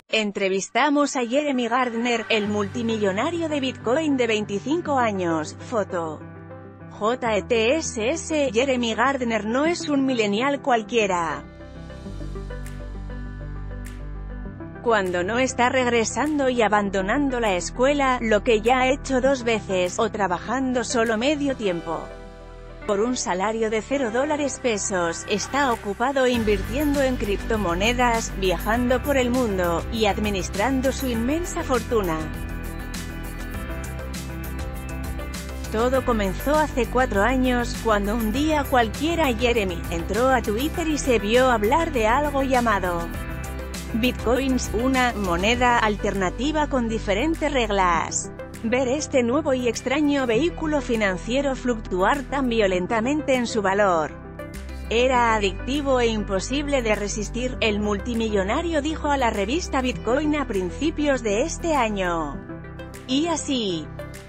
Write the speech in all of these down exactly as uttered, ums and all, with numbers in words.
Entrevistamos a Jeremy Gardner, el multimillonario de Bitcoin de veinticinco años. Foto. J E T S S. Jeremy Gardner no es un millennial cualquiera. Cuando no está regresando y abandonando la escuela, lo que ya ha hecho dos veces, o trabajando solo medio tiempo por un salario de cero dólares pesos, está ocupado invirtiendo en criptomonedas, viajando por el mundo, y administrando su inmensa fortuna. Todo comenzó hace cuatro años, cuando un día cualquiera Jeremy entró a Twitter y se vio hablar de algo llamado Bitcoins, una moneda alternativa con diferentes reglas. Ver este nuevo y extraño vehículo financiero fluctuar tan violentamente en su valor era adictivo e imposible de resistir, el multimillonario dijo a la revista Bitcoin a principios de este año. Y así,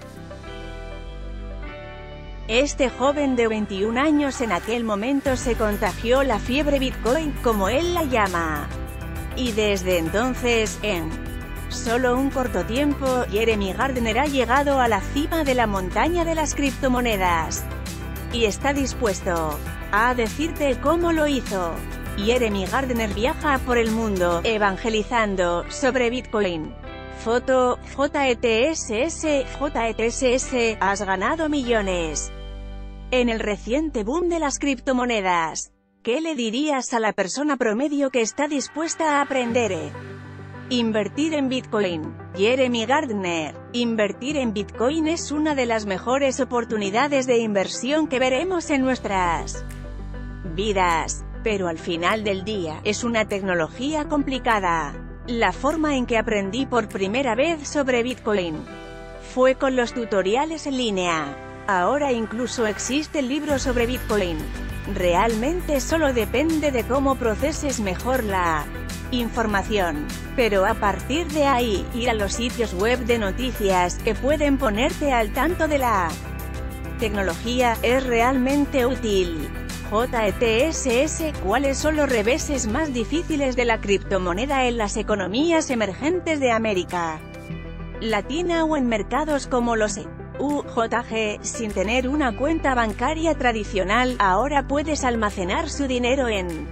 este joven de veintiún años en aquel momento se contagió la fiebre Bitcoin, como él la llama. Y desde entonces, en solo un corto tiempo, Jeremy Gardner ha llegado a la cima de la montaña de las criptomonedas. Y está dispuesto a decirte cómo lo hizo. Jeremy Gardner viaja por el mundo, evangelizando sobre Bitcoin. Foto. J E T S S. J E T S S. Has ganado millones en el reciente boom de las criptomonedas. ¿Qué le dirías a la persona promedio que está dispuesta a aprender e invertir en Bitcoin? Jeremy Gardner. Invertir en Bitcoin es una de las mejores oportunidades de inversión que veremos en nuestras vidas. Pero al final del día, es una tecnología complicada. La forma en que aprendí por primera vez sobre Bitcoin fue con los tutoriales en línea. Ahora incluso existen libros sobre Bitcoin. Realmente solo depende de cómo proceses mejor la información. Pero a partir de ahí, ir a los sitios web de noticias que pueden ponerte al tanto de la tecnología es realmente útil. J E T S S. ¿Cuáles son los reveses más difíciles de la criptomoneda en las economías emergentes de América Latina o en mercados como los U J G? Sin tener una cuenta bancaria tradicional, ahora puedes almacenar su dinero en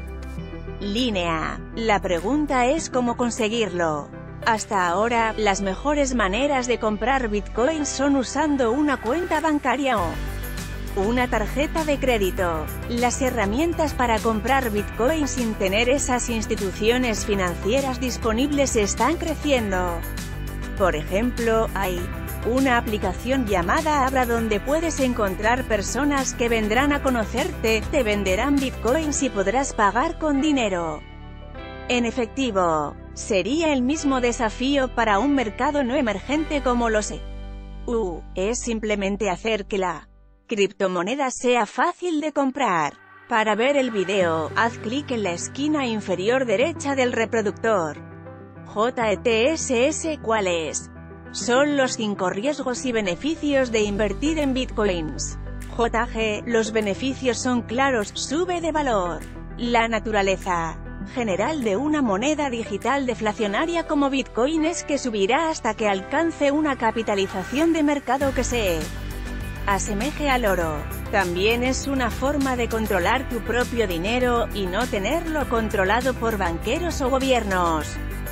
línea. La pregunta es cómo conseguirlo. Hasta ahora, las mejores maneras de comprar bitcoins son usando una cuenta bancaria o una tarjeta de crédito. Las herramientas para comprar bitcoins sin tener esas instituciones financieras disponibles están creciendo. Por ejemplo, hay una aplicación llamada Abra donde puedes encontrar personas que vendrán a conocerte, te venderán bitcoins y podrás pagar con dinero en efectivo. Sería el mismo desafío para un mercado no emergente como los E U. Es simplemente hacer que la criptomoneda sea fácil de comprar. Para ver el video, haz clic en la esquina inferior derecha del reproductor. J E T S S. ¿Cuáles son los cinco riesgos y beneficios de invertir en bitcoins? J G. Los beneficios son claros: sube de valor. La naturaleza general de una moneda digital deflacionaria como bitcoin es que subirá hasta que alcance una capitalización de mercado que se asemeje al oro. También es una forma de controlar tu propio dinero, y no tenerlo controlado por banqueros o gobiernos.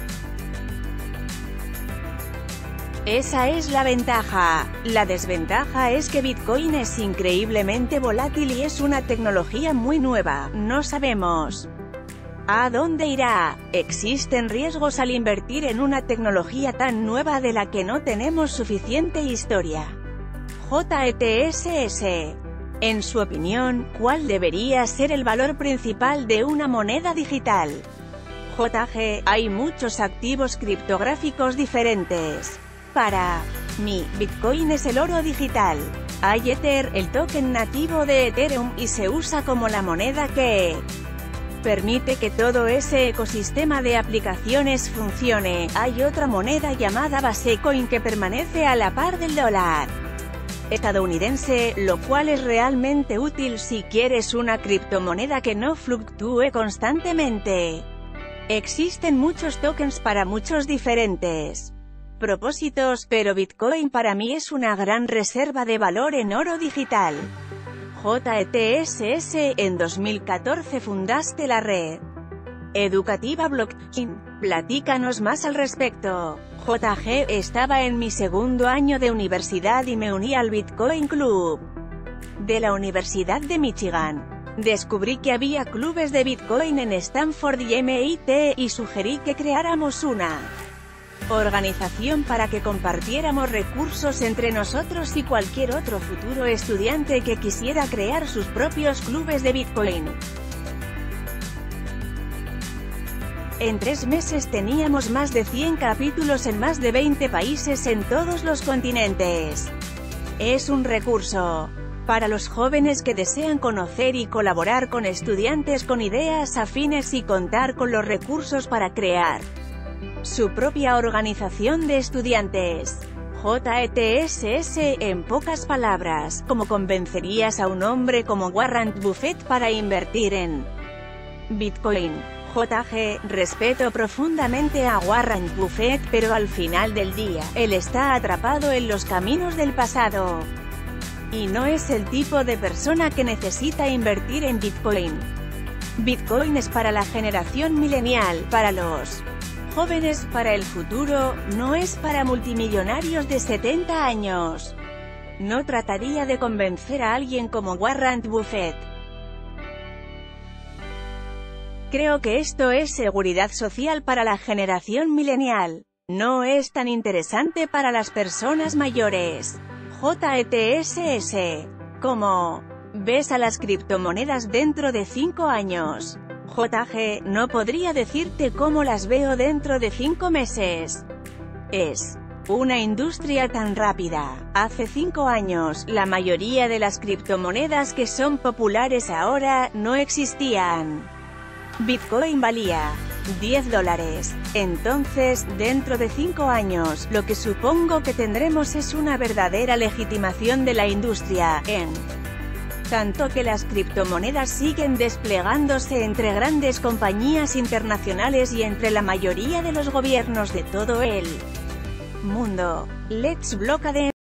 Esa es la ventaja. La desventaja es que Bitcoin es increíblemente volátil y es una tecnología muy nueva. No sabemos ¿a dónde irá? Existen riesgos al invertir en una tecnología tan nueva de la que no tenemos suficiente historia. J E T S S. En su opinión, ¿cuál debería ser el valor principal de una moneda digital? J G. Hay muchos activos criptográficos diferentes. Para mí, Bitcoin es el oro digital. Hay Ether, el token nativo de Ethereum, y se usa como la moneda que permite que todo ese ecosistema de aplicaciones funcione. Hay otra moneda llamada Basecoin que permanece a la par del dólar estadounidense, lo cual es realmente útil si quieres una criptomoneda que no fluctúe constantemente. Existen muchos tokens para muchos diferentes propósitos, pero Bitcoin para mí es una gran reserva de valor en oro digital. J E T S S, en dos mil catorce fundaste la red educativa blockchain. Platícanos más al respecto. J G, estaba en mi segundo año de universidad y me uní al Bitcoin Club de la Universidad de Michigan. Descubrí que había clubes de Bitcoin en Stanford y M I T, y sugerí que creáramos una organización para que compartiéramos recursos entre nosotros y cualquier otro futuro estudiante que quisiera crear sus propios clubes de Bitcoin. En tres meses teníamos más de cien capítulos en más de veinte países en todos los continentes. Es un recurso para los jóvenes que desean conocer y colaborar con estudiantes con ideas afines y contar con los recursos para crear su propia organización de estudiantes. J E T S S, en pocas palabras, ¿cómo convencerías a un hombre como Warren Buffett para invertir en Bitcoin? J G, respeto profundamente a Warren Buffett, pero al final del día, él está atrapado en los caminos del pasado y no es el tipo de persona que necesita invertir en Bitcoin. Bitcoin es para la generación millennial, para los jóvenes, para el futuro, no es para multimillonarios de setenta años. No trataría de convencer a alguien como Warren Buffett. Creo que esto es seguridad social para la generación millennial. No es tan interesante para las personas mayores. J E T S S. ¿Cómo ves a las criptomonedas dentro de cinco años? J G, no podría decirte cómo las veo dentro de cinco meses. Es una industria tan rápida. Hace cinco años, la mayoría de las criptomonedas que son populares ahora, no existían. Bitcoin valía diez dólares. Entonces, dentro de cinco años, lo que supongo que tendremos es una verdadera legitimación de la industria, en tanto que las criptomonedas siguen desplegándose entre grandes compañías internacionales y entre la mayoría de los gobiernos de todo el mundo. Let's block them.